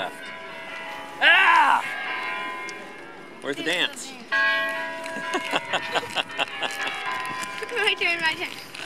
left. Ah! Where's the dance? My turn, my turn.